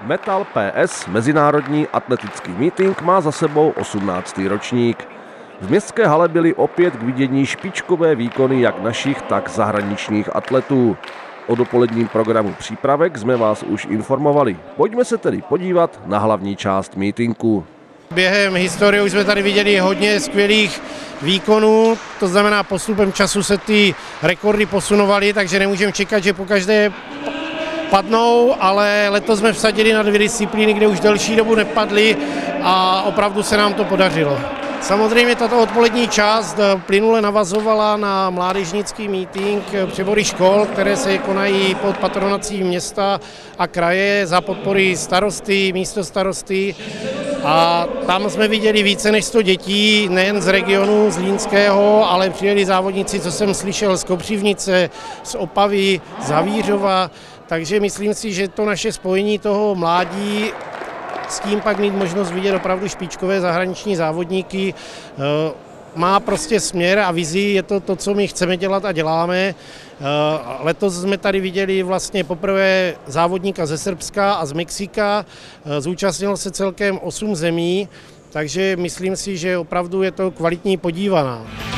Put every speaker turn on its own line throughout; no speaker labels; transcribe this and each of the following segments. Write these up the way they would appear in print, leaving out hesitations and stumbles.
Metal PS, mezinárodní atletický meeting, má za sebou 18. ročník. V městské hale byly opět k vidění špičkové výkony jak našich, tak zahraničních atletů. O dopoledním programu přípravek jsme vás už informovali. Pojďme se tedy podívat na hlavní část meetingu.
Během historie už jsme tady viděli hodně skvělých výkonů, to znamená postupem času se ty rekordy posunovaly, takže nemůžeme čekat, že pokaždé padnou, ale letos jsme vsadili na 2 disciplíny, kde už delší dobu nepadly a opravdu se nám to podařilo. Samozřejmě tato odpolední část plynule navazovala na mládežnický meeting přebory škol, které se konají pod patronací města a kraje za podpory starosty, místostarosty. A tam jsme viděli více než 100 dětí, nejen z regionu Zlínského, ale přijeli závodníci, co jsem slyšel, z Kopřivnice, z Opavy, z Havířova. Takže myslím si, že to naše spojení toho mládí, s tím pak mít možnost vidět opravdu špičkové zahraniční závodníky, má prostě směr a vizi, je to, co my chceme dělat a děláme. Letos jsme tady viděli vlastně poprvé závodníka ze Srbska a z Mexika, zúčastnilo se celkem 8 zemí, takže myslím si, že opravdu je to kvalitní podívaná.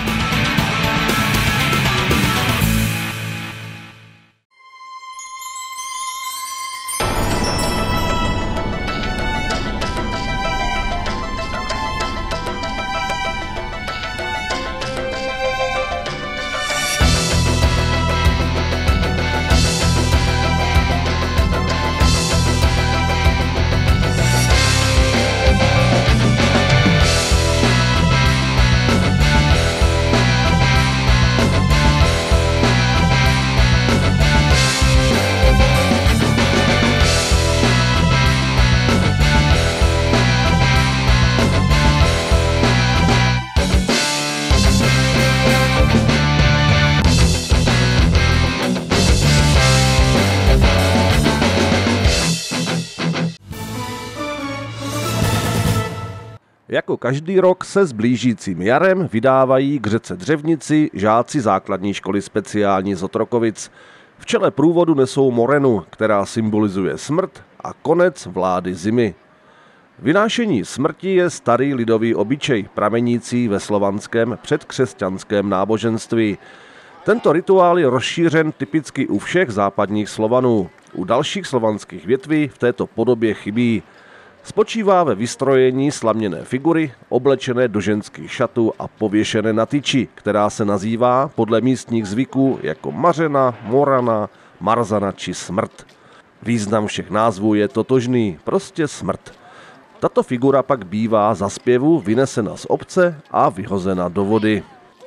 Jako každý rok se s blížícím jarem vydávají k řece Dřevnici žáci základní školy speciální z Otrokovic. V čele průvodu nesou morenu, která symbolizuje smrt a konec vlády zimy. Vynášení smrti je starý lidový obyčej, pramenící ve slovanském předkřesťanském náboženství. Tento rituál je rozšířen typicky u všech západních Slovanů. U dalších slovanských větví v této podobě chybí. Spočívá ve vystrojení slaměné figury, oblečené do ženských šatů a pověšené na tyči, která se nazývá podle místních zvyků jako Mařena, Morana, Marzana či Smrt. Význam všech názvů je totožný, prostě smrt. Tato figura pak bývá za zpěvu vynesena z obce a vyhozena do vody.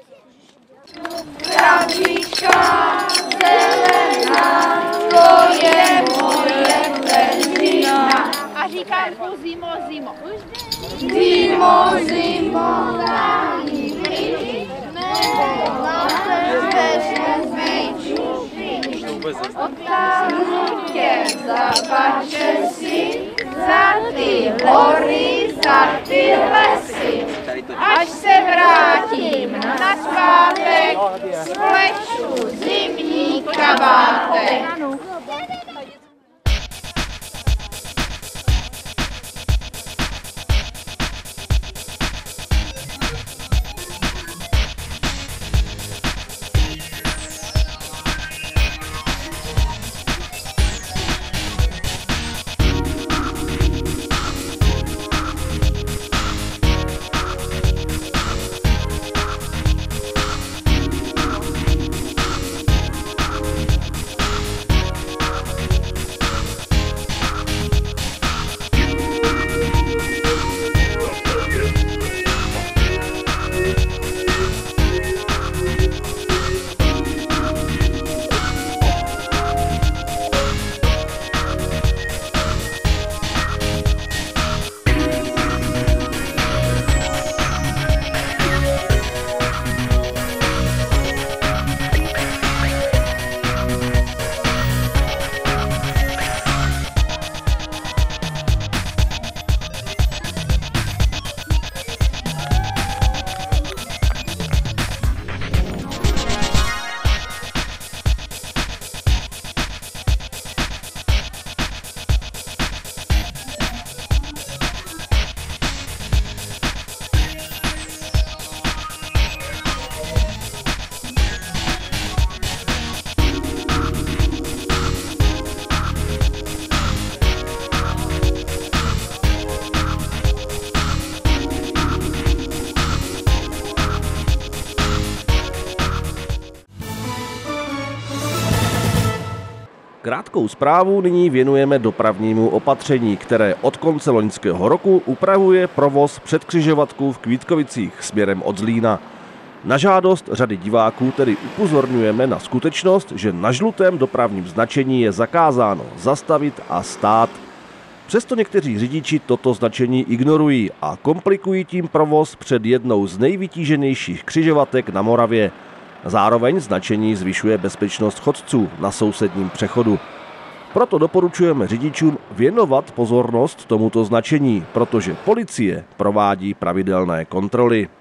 Travička zelená, to je moje benzína. A říkám zimo, zimo. Zimo, zimo, odtáhnu tě za pače si, za ty hory, za ty lesy. Až se vrátím nazpátek, splešu zimní kabátek.
Krátkou zprávu nyní věnujeme dopravnímu opatření, které od konce loňského roku upravuje provoz před křižovatkou v Kvítkovicích směrem od Zlína. Na žádost řady diváků tedy upozorňujeme na skutečnost, že na žlutém dopravním značení je zakázáno zastavit a stát. Přesto někteří řidiči toto značení ignorují a komplikují tím provoz před jednou z nejvytíženějších křižovatek na Moravě. Zároveň značení zvyšuje bezpečnost chodců na sousedním přechodu. Proto doporučujeme řidičům věnovat pozornost tomuto značení, protože policie provádí pravidelné kontroly.